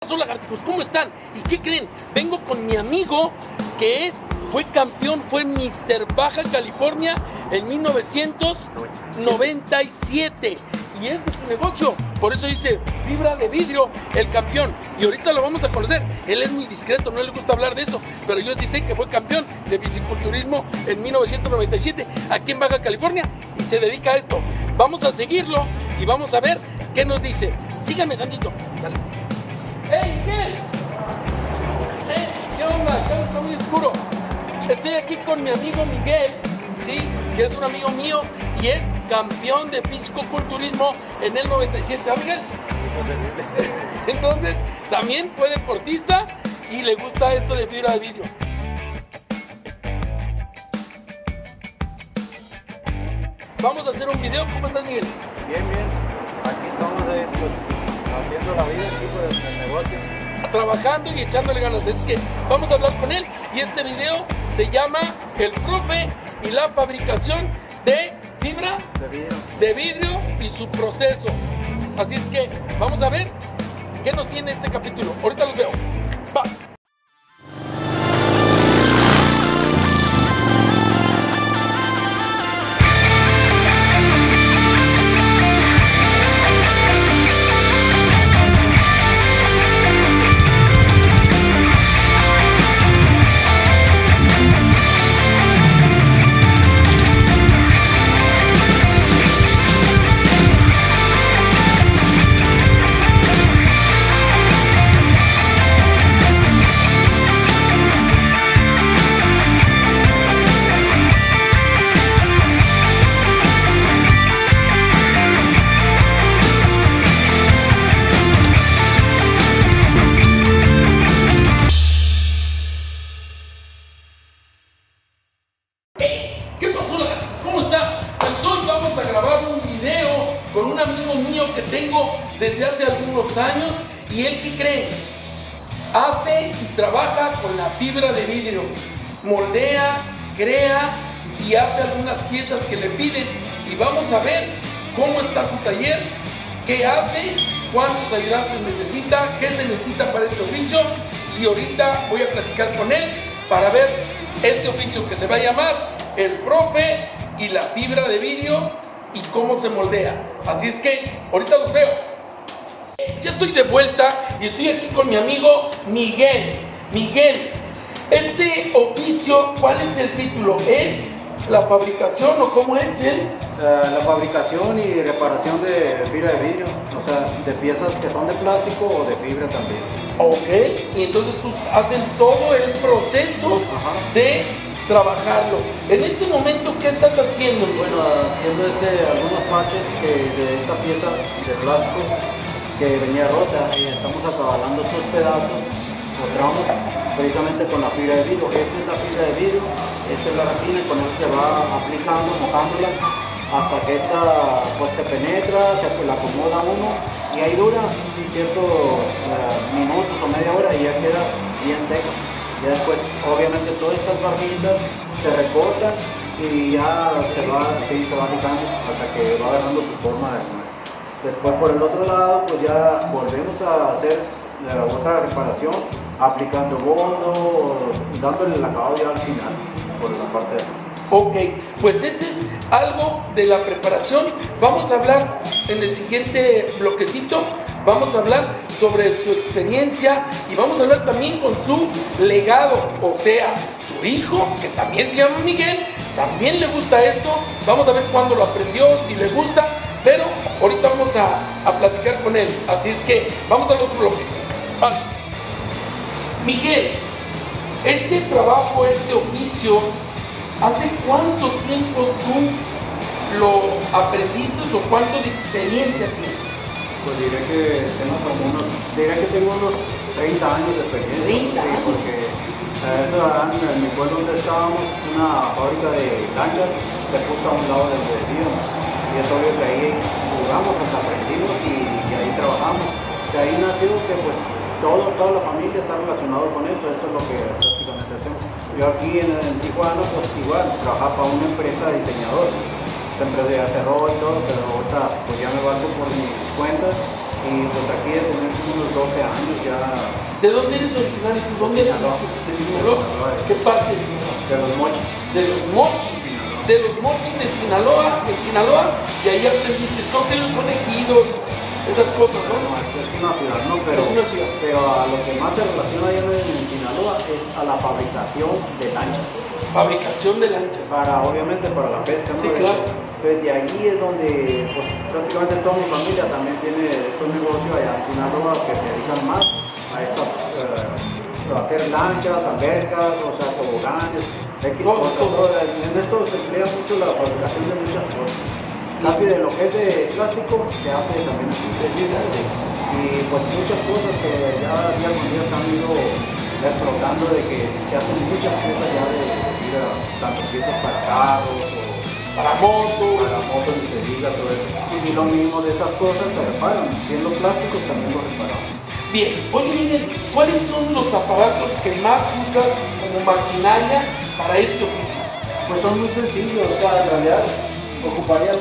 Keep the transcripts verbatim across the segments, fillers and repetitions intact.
Hola lagartijos, ¿cómo están? ¿Y qué creen? Vengo con mi amigo que es, fue campeón, fue mister Baja California en mil novecientos noventa y siete y es de su negocio, por eso dice Fibra de Vidrio, el campeón, y ahorita lo vamos a conocer. Él es muy discreto, no le gusta hablar de eso, pero yo sí sé que fue campeón de fisiculturismo en mil novecientos noventa y siete aquí en Baja California y se dedica a esto. Vamos a seguirlo y vamos a ver qué nos dice. Síganme tantito, dale. ¡Hey, Miguel! ¡Hey! ¿Qué onda? Ya está muy oscuro. Estoy aquí con mi amigo Miguel, ¿sí? Que es un amigo mío y es campeón de fisicoculturismo en el noventa y siete. ¿Ah, Miguel? Entonces, también fue deportista y le gusta esto de fibra de vidrio. Vamos a hacer un video. ¿Cómo estás, Miguel? Bien, bien. Aquí estamos eh, pues, haciendo la vida aquí pues, en el negocio. Trabajando y echándole ganas. Es que vamos a hablar con él y este video se llama El Profe y la fabricación de fibra De vidrio. de vidrio y su proceso. Así es que vamos a ver qué nos tiene este capítulo. Ahorita los veo. Va. ¿Qué pasó, lagartijos? ¿Cómo está? Pues hoy vamos a grabar un video con un amigo mío que tengo desde hace algunos años y él, ¿qué cree? Hace y trabaja con la fibra de vidrio, moldea, crea y hace algunas piezas que le piden y vamos a ver cómo está su taller, qué hace, cuántos ayudantes necesita, qué se necesita para este oficio y ahorita voy a platicar con él para ver este oficio que se va a llamar El Profe y la fibra de vidrio y cómo se moldea. Así es que ahorita los veo. Ya estoy de vuelta y estoy aquí con mi amigo Miguel. Miguel, este oficio, ¿cuál es el título? ¿Es la fabricación o cómo es él? La, la fabricación y reparación de fibra de vidrio, o sea, de piezas que son de plástico o de fibra también. Ok, y entonces tú hacen todo el proceso Ajá. de trabajarlo. En este momento, ¿qué estás haciendo? Bueno, haciendo este, algunos parches que, de esta pieza de plástico que venía rota y estamos acabalando estos pedazos o tramos precisamente con la fibra de vidrio. Esta es la fibra de vidrio, esta es la resina y con eso se va aplicando, mojándola hasta que esta pues se penetra, se la acomoda uno y ahí dura ciertos uh, minutos o media hora y ya queda bien seca. Ya después, obviamente, todas estas barnitas se recortan y ya se va, sí, se va aplicando hasta que va agarrando su forma de nuevo. Después, por el otro lado, pues ya volvemos a hacer la otra reparación, aplicando bondo, dándole el acabado ya al final, por la parte de atrás. Ok, pues ese es algo de la preparación. Vamos a hablar en el siguiente bloquecito, vamos a hablar sobre su experiencia y vamos a hablar también con su legado, o sea, su hijo, que también se llama Miguel, también le gusta esto. Vamos a ver cuándo lo aprendió, si le gusta, pero ahorita vamos a, a platicar con él. Así es que vamos al otro bloque. Vale. Miguel, este trabajo, este oficio, ¿hace cuánto tiempo tú lo aprendiste o cuánto de experiencia tienes? Pues diré que tengo como unos, diré que tengo unos treinta años de experiencia. ¿treinta años? Sí, porque eh, eso, en mi pueblo donde estábamos, una fábrica de lanchas se puso a un lado del río. Y es obvio que ahí jugamos, pues aprendimos y, y ahí trabajamos. De ahí nació que pues todo, toda la familia está relacionado con eso, eso es lo que prácticamente hacemos. Yo aquí en, en Tijuana, pues igual, trabajaba para una empresa de diseñador. Siempre de hacer ropa y todo, pero ahorita pues ya me valgo por mis cuentas y pues aquí desde unos doce años ya ¿De dónde eres originario? ¿De dónde eres? De Sinaloa. ¿Qué parte de Sinaloa? De los mochis. De los mochis. De los mochis de Sinaloa, de Sinaloa, y ahí aprendiste, toquen los conejidos, esas cosas, ¿no? No, es es una ciudad, ¿no? Pero, Es una ciudad. pero a lo que más se relaciona allá en Sinaloa es a la fabricación de lanchas. Fabricación de lanchas. Para, obviamente para la pesca, ¿no? Sí, claro. Pues de ahí es donde pues, prácticamente toda mi familia también tiene estos negocios allá en Sinaloa que se dedican más a estas, eh, a hacer lanchas, albercas, o sea, toboganes, X Todo, cosas. todo. todo. En esto se emplea mucho la fabricación de muchas cosas. Casi de lo que es de plástico se hace también así. Y pues muchas cosas que ya día con día se han ido explotando de que se hacen muchas piezas ya de, de tanto piezas para carros o Para motos. para motos y se diga todo eso. Y lo mismo de esas cosas se reparan. Siendo plásticos también los reparamos. Bien, oye Miguel, ¿cuáles son los aparatos que más usas como maquinaria para este oficio? Pues son muy sencillos, o sea, en realidad ocuparías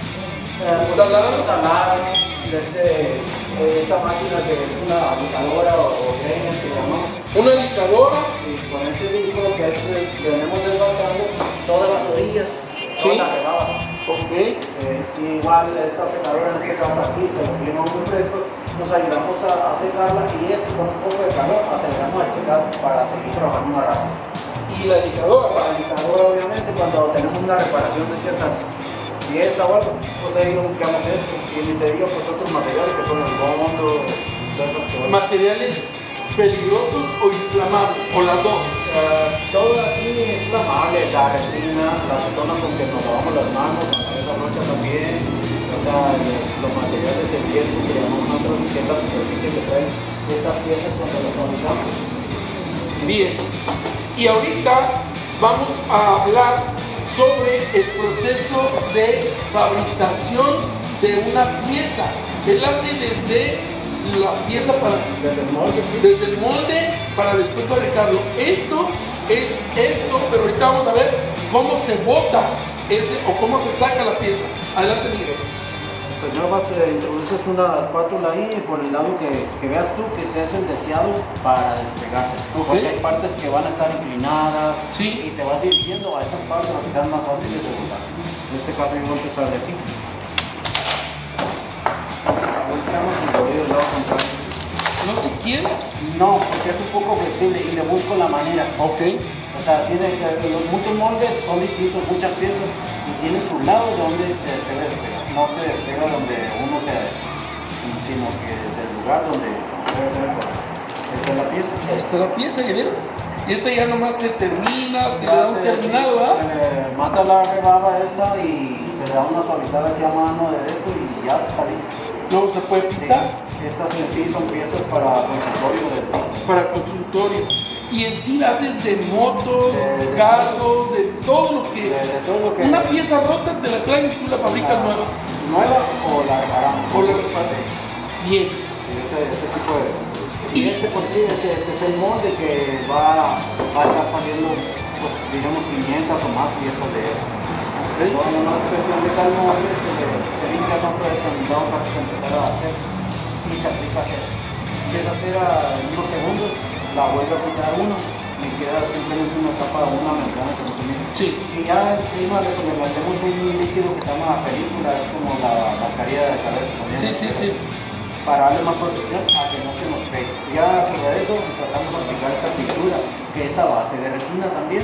eh, ¿Taladro? taladro, desde eh, esta máquina que es una licuadora o, o greñas que llamamos. Una licadora. Y con este disco que es, eh, venimos desgastando todas las orillas, todas Sí. las regadas. Ok. Eh, sí, igual esta secadora en este caso aquí, que lo clima muy fresco, nos ayudamos a, a secarla y esto con un poco de calor aceleramos el secado para seguir trabajando más rápido. Y la licadora. Para el licador, obviamente, cuando tenemos una reparación de cierta pieza o algo, pues ahí buscamos esto. Y ni se diga pues otros materiales que son el bondo, todas esas cosas. Materiales peligrosos o inflamables, o las dos. Eh, todo aquí es inflamable, la resina, la acetona con que nos lavamos las manos, esa brocha también, o sea, el- los materiales de riesgo que llamamos nosotros, que es la superficie que traen estas piezas cuando las fabricamos. Bien. Y ahorita vamos a hablar sobre el proceso de fabricación de una pieza. Él hace desde la pieza para Desde el molde, sí. desde el molde para después fabricarlo. Esto es esto, pero ahorita vamos a ver cómo se bota ese o cómo se saca la pieza. Adelante, Miguel. Primero vas, eh, introduces una espátula ahí por el lado que, que veas tú que sea el deseado para despegarse. Ok. Porque hay partes que van a estar inclinadas Sí. y te vas dirigiendo a esas partes para que sean más fáciles de botar. En este caso yo voy a empezar de aquí. Volteamos y lo doy del lado contrario. ¿No se quiere? No, porque es un poco flexible y le busco la manera. Ok. O sea, tiene que, los, muchos moldes son distintos, muchas piezas y tienen su lado donde se debe despegar. No se despega donde uno se, sino que desde el lugar donde debe ser el corte. Esta es la pieza. Esta es la pieza, ¿ya vieron? Y esta ya nomás se termina, se le Ya da un se- terminado, Se ¿verdad? le mata la rebaba esa y se le da una suavizada aquí a mano de esto y ya está listo. Luego se puede Sí. pintar Estas en sí son piezas para consultorio del piso. para consultorio. Y en sí la haces de motos, De- de- carros, de todo lo que... De, de todo lo que Una pieza rota te la traes y tú la fabricas Ah. nueva. nueva o la reparamos. O la reparas. Bien. Sí, ese, ese tipo de... Y Y- este por sí, ese, este es el molde que va, va a estar saliendo, pues, digamos, quinientas o más piezas de él. ¿Ok? Cuando no es cuestión de tal molde, se, se limpia con todo esto, en dado caso se empezar a hacer y se aplica cera. Empieza a cera en unos segundos, la vuelve a aplicar uno y queda simplemente una capa, una membrana que no se mide. Sí. Y ya encima le, le metemos un líquido que se llama película, es como la mascarilla de cabeza también. Sí, sí, sí. Para darle más protección a que no se nos pegue. Ya sobre eso empezamos a aplicar esta pintura, que es a base de resina también.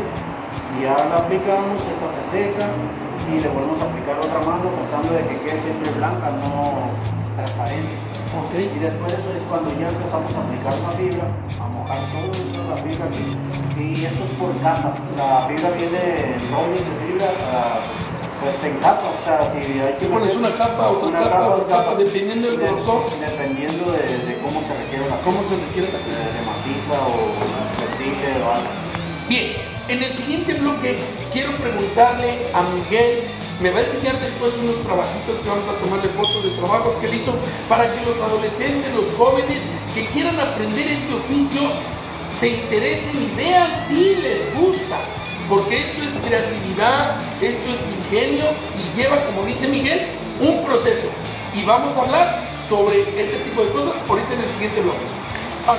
Y ya la aplicamos, esta se seca y le volvemos a aplicar otra mano tratando de que quede siempre blanca, no transparente. Ok. Y después de eso es cuando ya empezamos a aplicar la fibra, a mojar toda la fibra aquí. Y esto es por capas. La fibra viene en rollos de fibra, ah, pues en capas. O sea, si hay que Pones meter una capa, otra una capa, dos otra capa, capas, dependiendo del de- grosor. Dependiendo de, de cómo se requiere la ¿Cómo se requiere la de, pieza? de maciza o flexible o algo. Bien, en el siguiente bloque quiero preguntarle a Miguel, me va a enseñar después unos trabajitos que vamos a tomarle fotos de trabajos que él hizo para que los adolescentes, los jóvenes que quieran aprender este oficio se interesen y vean si les gusta, porque esto es creatividad, esto es ingenio y lleva, como dice Miguel, un proceso. Y vamos a hablar sobre este tipo de cosas ahorita en el siguiente bloque. Ah.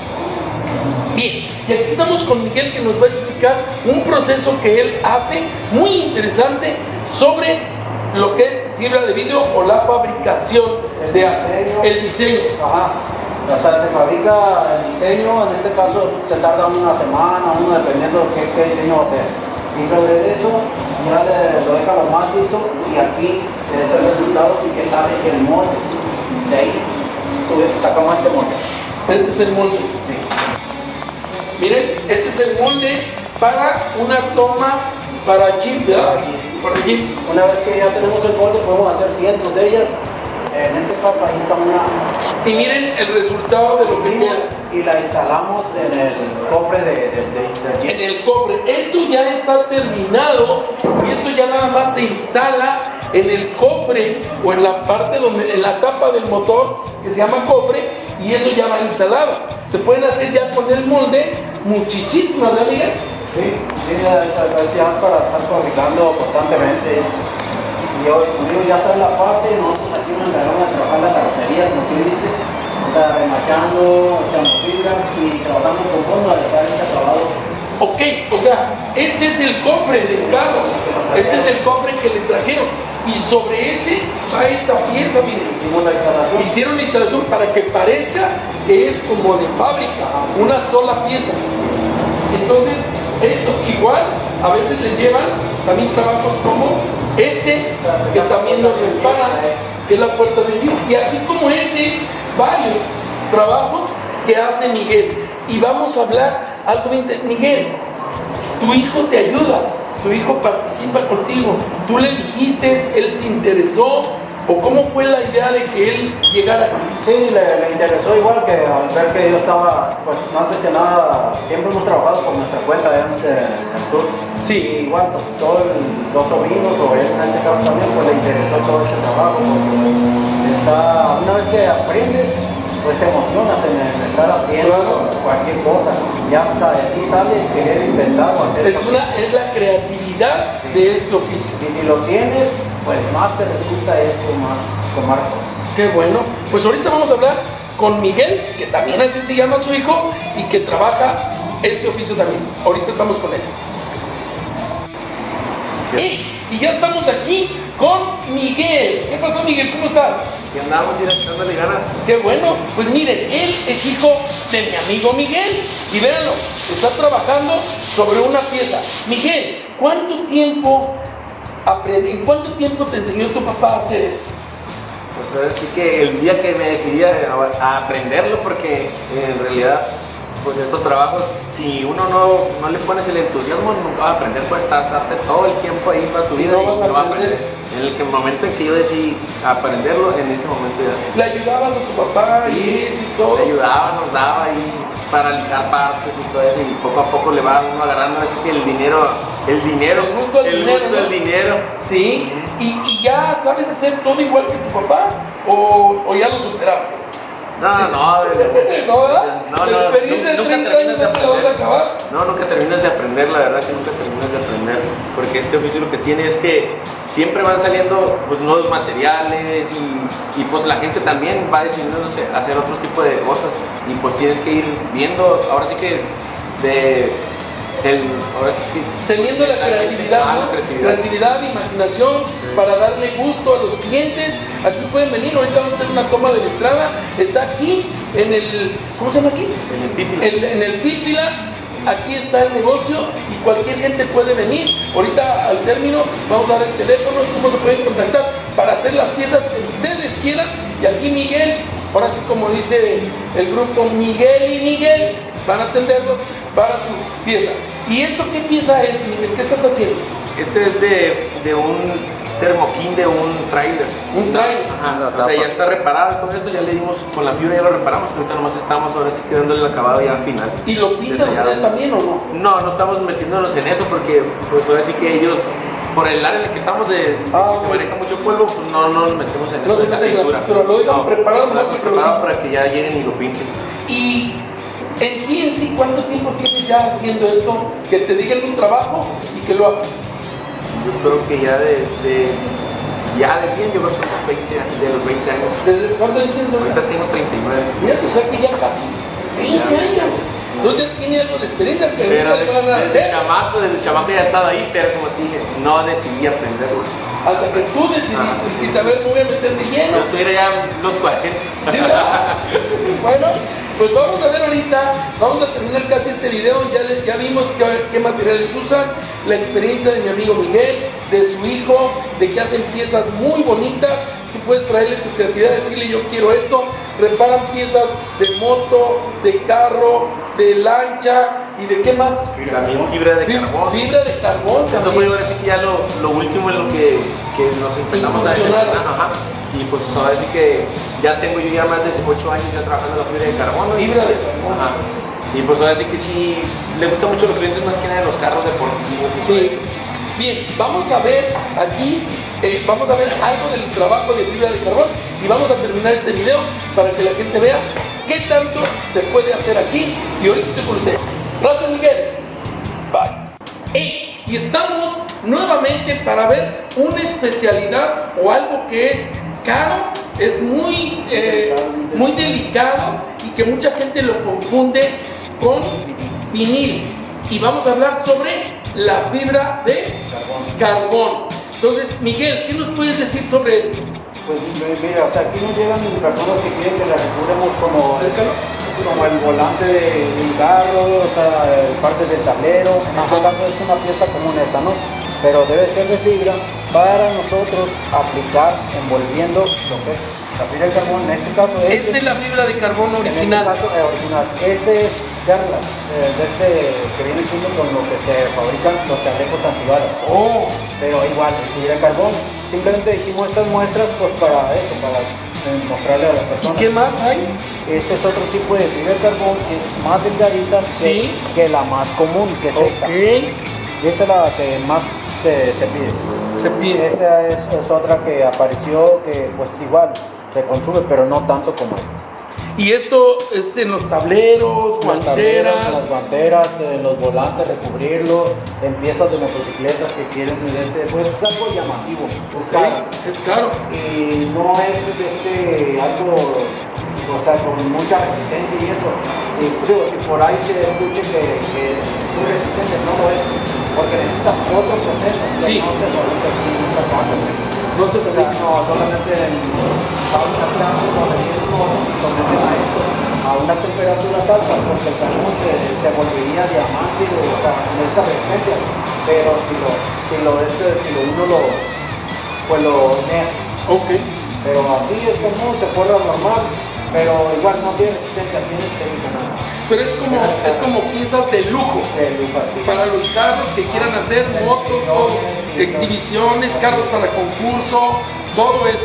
Bien, y aquí estamos con Miguel, que nos va a explicar un proceso que él hace muy interesante sobre lo que es fibra de vidrio o la fabricación El de diseño. el diseño. Ajá. O sea, se fabrica el diseño, en este caso se tarda una semana, uno dependiendo de qué, qué diseño va a hacer. Y sobre eso ya le, lo deja lo más listo y aquí es el resultado y que sale el molde. De ahí sacamos este molde. Este es el molde. Sí. Miren, este es el molde para una toma para jeep, ¿verdad? Para jeep. Una vez que ya tenemos el molde podemos hacer cientos de ellas. En este caso ahí está una. Y miren el resultado de lo que Hicimos queda. y la instalamos en el cofre de, de, de, de En jeep. el cofre. Esto ya está terminado y esto ya nada más se instala en el cofre o en la parte donde, en la tapa del motor que se llama cofre, y eso ya va instalado. Se pueden hacer ya con el molde muchísimas, ¿verdad, Miguel? Sí, sí, esa es ya para estar fabricando constantemente. Y hoy, conmigo ya está en la parte, nosotros aquí nos encargamos de trabajar la carrocería, como tú dices, o sea, remachando, echando fibra y trabajando con fondo al estar este trabajo. Ok, o sea, este es el cofre del carro, este es el cofre que le trajeron, y sobre ese va esta pieza, miren. Hicimos la instalación. Hicieron la instalación para que parezca que es como de fábrica, una sola pieza. Entonces, esto igual, a veces le llevan también trabajos como este, que también nos reparan, que es la puerta de Dios. Y así como ese, varios trabajos que hace Miguel. Y vamos a hablar algo bien. Miguel, tu hijo te ayuda, tu hijo participa contigo. Tú le dijiste, él se interesó, o cómo fue la idea de que él llegara aquí. Sí, le, le interesó igual que al ver que yo estaba, pues antes que nada, siempre hemos trabajado por nuestra cuenta allá en, en el sur. Sí. Y igual, pues todos los sobrinos, o él en este caso también, pues le interesó todo este trabajo, porque pues, está, una vez que aprendes, pues te emocionas en el estar haciendo Claro. cualquier cosa. Ya hasta de ti sale querer inventar o hacer. Es, una, es la creatividad de este oficio. Y si lo tienes, pues más te resulta esto más tomar. Qué bueno. Pues ahorita vamos a hablar con Miguel, que también así se llama su hijo y que trabaja este oficio también. Ahorita estamos con él. Y, y ya estamos aquí con Miguel. ¿Qué pasó, Miguel? ¿Cómo estás? Y andamos ir echándole ganas. Qué bueno. Pues miren, él es hijo de mi amigo Miguel. Y véanlo, está trabajando sobre una pieza. Miguel, ¿cuánto tiempo aprendí? ¿En cuánto tiempo te enseñó tu papá a hacer esto? Pues ahora sí que el día que me decidí a, a aprenderlo, porque en realidad, pues estos trabajos, si uno no, no le pones el entusiasmo, nunca va a aprender, pues estás todo el tiempo ahí para tu vida No y vas a no va a aprender. aprender. En el que momento en que yo decidí aprenderlo, en ese momento ya ¿Le ayudabas a tu papá y eso y todo? le ayudaba, nos daba ahí para lijar partes y todo eso, y poco a poco le va uno agarrando así que el dinero, el dinero, El gusto al el dinero, gusto ¿no? del dinero. Sí. ¿Y, ¿Y ya sabes hacer todo igual que tu papá? ¿O, o ya lo superaste? No, no, no, ¿No, verdad? no, La no, experiencia de nunca treinta terminas años de no te la vas a aprender. acabar. No, nunca terminas de aprender, la verdad que nunca terminas de aprender, porque este oficio lo que tiene es que siempre van saliendo pues nuevos materiales y, y pues la gente también va decidiéndose a hacer otro tipo de cosas y pues tienes que ir viendo, ahora sí que de, del, ahora sí que Teniendo la creatividad, Ah, ¿no? la creatividad. Creatividad, imaginación, para darle gusto a los clientes. Aquí pueden venir, ahorita vamos a hacer una toma de la entrada. Está aquí en el, ¿cómo se llama aquí? En el Pípila. En, en el Pípila. Aquí está el negocio y cualquier gente puede venir. Ahorita al término vamos a dar el teléfono, cómo se pueden contactar para hacer las piezas que ustedes quieran. Y aquí Miguel, ahora sí como dice el grupo, Miguel y Miguel van a atenderlos para su pieza. ¿Y esto qué pieza es, Miguel? ¿Qué estás haciendo? Este es de, de un termoquín de un trailer. Un trailer. Ajá, o sea, ya está reparado y todo eso, ya le dimos con la fibra, ya lo reparamos, ahorita nomás estamos ahora sí que dándole el acabado ya al final. ¿Y lo pintan Detallado. ustedes también o no? No, no estamos metiéndonos en eso porque pues ahora sí que ellos, por el área en el que estamos de, de Ah, que se ok. maneja mucho polvo, pues no, no nos metemos en No eso se de la meten en la pintura. pintura, lo dejan No, preparado, lo ¿no? dejan preparado para que ya lleguen y lo pinten. Y en sí, en sí, ¿cuánto tiempo tienes ya haciendo esto? Que te digan un trabajo y que lo hagas. Yo creo que ya de, de ya de bien, yo creo que son los veinte, de los veinte años. ¿Desde cuánto años tienes ahorita? Ahorita tengo treinta y nueve. Mira, o sea que ya casi, veinte años. Entonces tiene algo de experiencia que Pero nunca le van a desde, desde hacer. chamaco, desde chamaco ya estaba ahí, pero como te dije, no decidí aprenderlo. Hasta que tú decidiste, dijiste, a ver, me voy a meter de lleno. Yo tuviera ya los cuarenta. ¿Sí, verdad? Bueno, pues vamos a ver ahorita, vamos a terminar casi este video, ya, ya vimos qué, qué materiales usan, la experiencia de mi amigo Miguel, de su hijo, de que hacen piezas muy bonitas. Tú puedes traerle tu creatividad, decirle yo quiero esto. Reparan piezas de moto, de carro, de lancha y de qué más. También fibra de Fib- carbón. Fibra de carbón. Eso también. fue ahora sí que ya lo, lo último en lo que, que nos empezamos a Incursionar. desempeñar. Ajá. Y pues ahora sí que ya tengo yo ya más de ocho años ya trabajando en la fibra de carbono. Fibra de carbón. Ajá. Y pues ahora sí que sí, le gusta mucho a los clientes más que nada de los carros deportivos. y todo Sí. eso. Bien, vamos a ver aquí, eh, vamos a ver algo del trabajo de fibra de carbón y vamos a terminar este video para que la gente vea qué tanto se puede hacer aquí. Y ahorita estoy con ustedes. Gracias, Miguel. Bye. Hey, y estamos nuevamente para ver una especialidad o algo que es caro, es muy, eh, muy delicado y que mucha gente lo confunde con vinil. Y vamos a hablar sobre la fibra de carbón. Entonces, Miguel, ¿qué nos puedes decir sobre esto? Pues mira, o sea, aquí nos llegan personas que quieren que la recurremos como, como el volante de, de un carro, o sea, partes del tablero. En este caso es una pieza común esta, ¿no? Pero debe ser de fibra para nosotros aplicar envolviendo lo que es la fibra de carbón. En este caso es... Esta es la fibra de carbón En este original. caso, eh, original. Este es Garland, eh, de este que viene siendo con lo que se fabrican los chalecos antibalas. Oh, Pero igual, es fibra de carbón. Simplemente hicimos estas muestras pues para eso, para eh, mostrarle a las ¿y personas. qué más hay? Este es otro tipo de fibra de carbón que es más delgadita que, Sí. que la más común, que es esta. Ok, Y esta es la que más se, se pide. se pide. Esta es, es otra que apareció que pues igual se consume, pero no tanto como esta. Y esto es en los tableros, Las tableras, guanteras. las guanteras, eh, los volantes, recubrirlo, en piezas de motocicletas que quieren, este, pues es algo llamativo, es caro. Es caro. Y no es este, algo, o sea, con mucha resistencia y eso. Si, digo, si por ahí se escuche que, que es muy resistente, no lo es, porque necesita otro proceso, que Sí. no se fabrica aquí en esta casa. No se O sea, fabrica. no, solamente en fábricas grandes donde mismo someten a esto a unas temperaturas altas porque el carbón se, se volvería diamante, o sea, en esta resistencia. Pero si lo, si lo, este, si lo uno lo, pues lo hornea. Ok. Pero así es común, se forra normal, pero igual no tiene resistencia, tiene técnica nada. Pero es como, es como piezas de lujo. De lujo así. Para los carros que quieran hacer motos, todo, exhibiciones, carros para concurso, todo eso.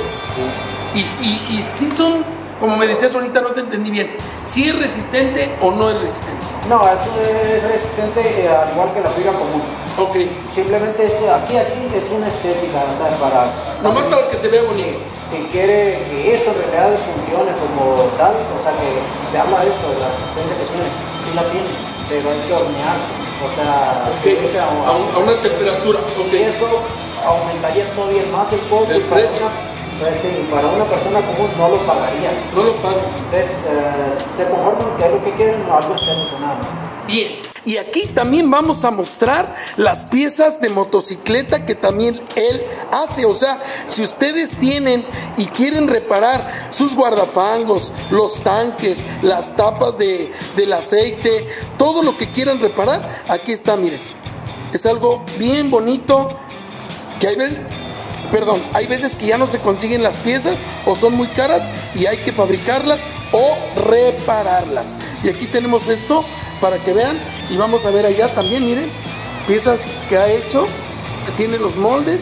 Y, y, y si son, como me decías ahorita, no te entendí bien, si es resistente o no es resistente. No, eso es resistente eh, al igual que la fibra común. Ok, Simplemente este, aquí, aquí es una estética, o sea, para... nomás para que se vea bonito. Si quiere que esto en realidad funcione como tal, o sea, que se habla de esto, de la resistencia que tiene, sí la tiene, pero hay que hornear, o sea, Ok, que sea- a, un- a una temperatura. Ok, y eso aumentaría todavía más el costo El y para precio. una, pues, sí, para una persona común no lo pagaría. no lo pago. Entonces, eh, se conforman que es lo que quieren, no algo estético, nada más. Bien, y aquí también vamos a mostrar las piezas de motocicleta que también él hace. O sea, si ustedes tienen y quieren reparar sus guardafangos, los tanques, las tapas de, del aceite, todo lo que quieran reparar, aquí está, miren. Es algo bien bonito que hay veces, perdón, hay veces que ya no se consiguen las piezas o son muy caras y hay que fabricarlas o repararlas. Y aquí tenemos esto para que vean y vamos a ver allá también, miren, piezas que ha hecho, tiene los moldes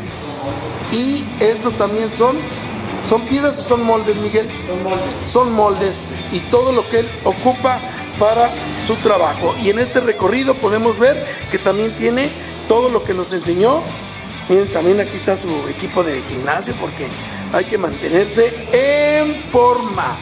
y estos también son, son piezas o son moldes, Miguel, Son moldes. son moldes y todo lo que él ocupa para su trabajo. Y en este recorrido podemos ver que también tiene todo lo que nos enseñó. Miren, también aquí está su equipo de gimnasio porque hay que mantenerse en forma.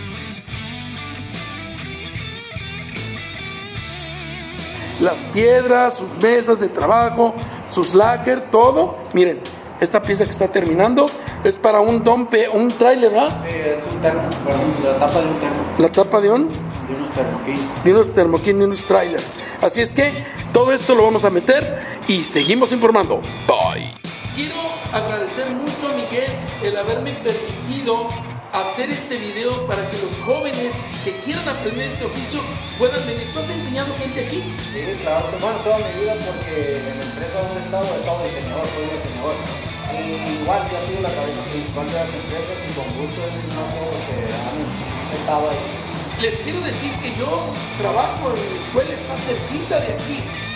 Las piedras, sus mesas de trabajo, sus lacquer, todo. Miren, esta pieza que está terminando es para un dompe, un trailer, ¿verdad? Sí, es un termo, perdón, la tapa de un termo. La tapa de un, Y unos termoquín. Y unos termoquín y unos trailers. Así es que todo esto lo vamos a meter y seguimos informando. Bye. Quiero agradecer mucho a Miguel el haberme permitido hacer este video para que los jóvenes que quieran aprender este oficio puedan venir. ¿Tú has enseñado gente aquí? Sí, claro, bueno, toda mi vida, porque en la empresa donde he estado, he estado diseñador, soy diseñador. Y igual yo he sido la cabeza principal de las empresas y con gusto es uno de los que han estado ahí. Les quiero decir que yo trabajo en la escuela, está cerquita de aquí.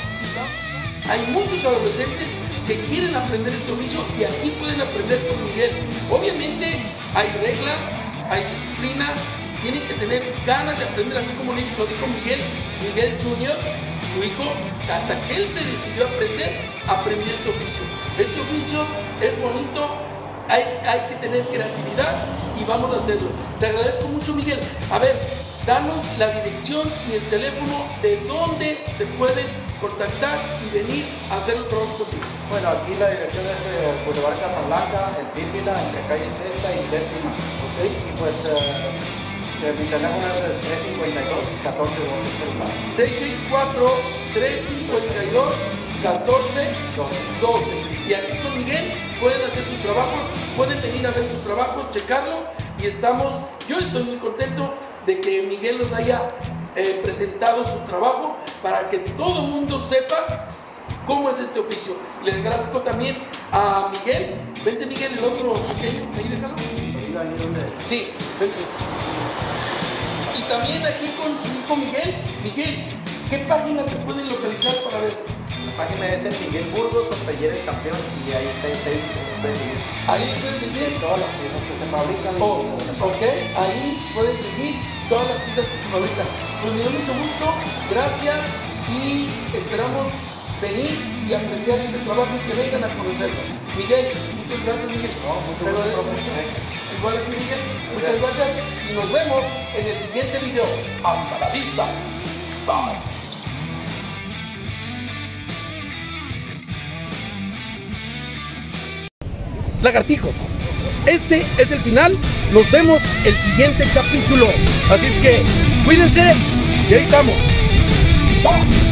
Hay muchos adolescentes que quieren aprender este oficio y aquí pueden aprender con Miguel. Obviamente hay reglas, hay disciplina, tienen que tener ganas de aprender, así como lo dijo Miguel, Miguel junior, su hijo, hasta que él se decidió aprender, aprendió este oficio. Este oficio es bonito, hay, hay que tener creatividad y vamos a hacerlo. Te agradezco mucho, Miguel. A ver, danos la dirección y el teléfono de dónde te pueden contactar y venir a hacer el trabajo contigo. Bueno, aquí la dirección es eh, Boulevard Casablanca, en Pípila, entre calle Sexta y Séptima. ¿Okay? Y pues eh, mi teléfono es el tres cinco dos, catorce doce. seis seis cuatro, tres cinco dos, catorce doce. Y aquí con Miguel pueden hacer sus trabajos, pueden venir a ver sus trabajos, checarlo y estamos, yo estoy muy contento de que Miguel nos haya eh, presentado su trabajo para que todo el mundo sepa cómo es este oficio. Les agradezco también a Miguel. Vente, Miguel, el otro pequeño, ahí déjalo. Sí, vente. Y también aquí con su hijo Miguel. Miguel, ¿qué página te pueden localizar para ver? La página es en Miguel Burgos, Taller el Campeón, y ahí está el Facebook. Ahí pueden seguir todas las piezas que se fabrican. Oh, ok, ahí pueden seguir todas las piezas que se fabrican. Pues me dio mucho gusto, gracias y esperamos venir y apreciar este trabajo y que vengan a conocerlo. Miguel, muchas gracias, Miguel. No, muchas gracias. Igual aquí, Miguel, muchas gracias y nos vemos en el siguiente video. Hasta la vista. Bye. Lagartijos, este es el final, nos vemos el siguiente capítulo, así es que cuídense y ahí estamos. ¡Bye!